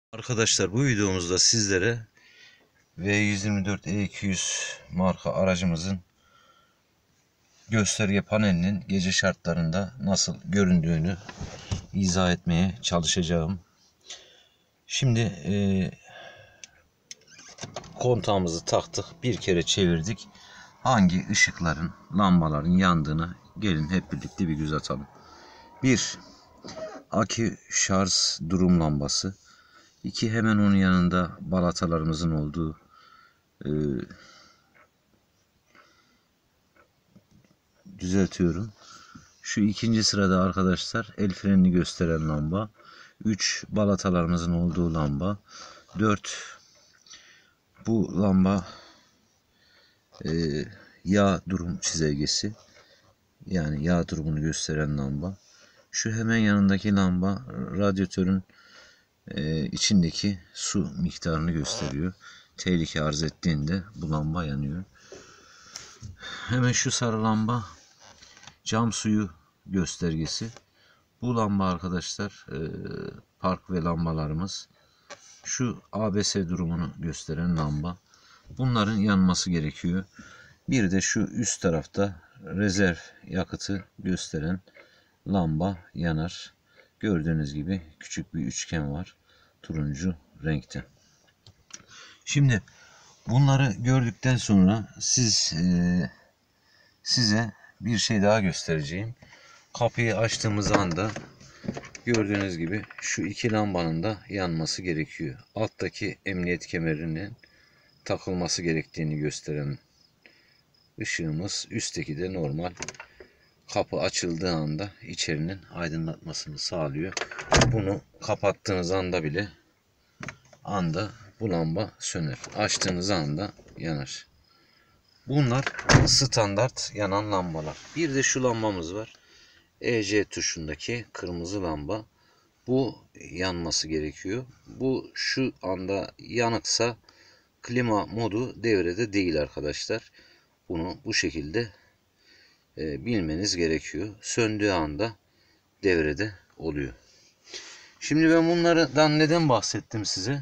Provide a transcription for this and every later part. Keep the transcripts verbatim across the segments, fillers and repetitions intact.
Arkadaşlar, bu videomuzda sizlere V yüz yirmi dört E iki yüz marka aracımızın gösterge panelinin gece şartlarında nasıl göründüğünü izah etmeye çalışacağım. Şimdi e, kontağımızı taktık, bir kere çevirdik. Hangi ışıkların, lambaların yandığını gelin hep birlikte bir göz atalım. bir Akü şarj durum lambası. iki Hemen onun yanında balatalarımızın olduğu e, düzeltiyorum. Şu ikinci sırada arkadaşlar el frenini gösteren lamba. üç balatalarımızın olduğu lamba. dört bu lamba e, yağ durum çizelgesi. Yani yağ durumunu gösteren lamba. Şu hemen yanındaki lamba radyatörün e, içindeki su miktarını gösteriyor. Tehlike arz ettiğinde bu lamba yanıyor. Hemen şu sarı lamba cam suyu göstergesi. Bu lamba arkadaşlar e, park ve lambalarımız. Şu A B S durumunu gösteren lamba. Bunların yanması gerekiyor. Bir de şu üst tarafta rezerv yakıtı gösteren lamba yanar. Gördüğünüz gibi küçük bir üçgen var. Turuncu renkte. Şimdi bunları gördükten sonra siz e, size bir şey daha göstereceğim. Kapıyı açtığımız anda gördüğünüz gibi şu iki lambanın da yanması gerekiyor. Alttaki emniyet kemerinin takılması gerektiğini gösteren ışığımız, üstteki de normal kapı açıldığı anda içerinin aydınlatmasını sağlıyor. Bunu kapattığınız anda bile anda bu lamba söner. Açtığınız anda yanar. Bunlar standart yanan lambalar. Bir de şu lambamız var. E C tuşundaki kırmızı lamba. Bu yanması gerekiyor. Bu şu anda yanıksa klima modu devrede değil arkadaşlar. Bunu bu şekilde e, bilmeniz gerekiyor. Söndüğü anda devrede oluyor. Şimdi ben bunlardan neden bahsettim size?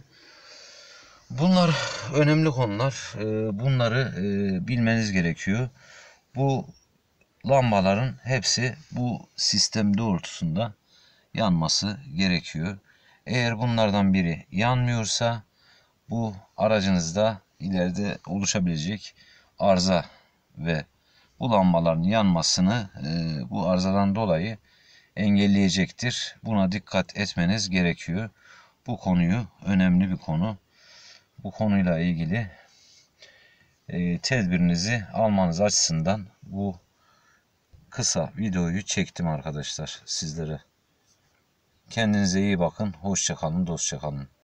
Bunlar önemli konular. E, bunları e, bilmeniz gerekiyor. Bu lambaların hepsi bu sistem doğrultusunda yanması gerekiyor. Eğer bunlardan biri yanmıyorsa bu aracınızda ileride oluşabilecek arıza ve bu lambaların yanmasını e, bu arızadan dolayı engelleyecektir. Buna dikkat etmeniz gerekiyor. Bu konuyu önemli bir konu. Bu konuyla ilgili e, tedbirinizi almanız açısından bu kısa videoyu çektim arkadaşlar sizlere. Kendinize iyi bakın. Hoşça kalın, dostça kalın.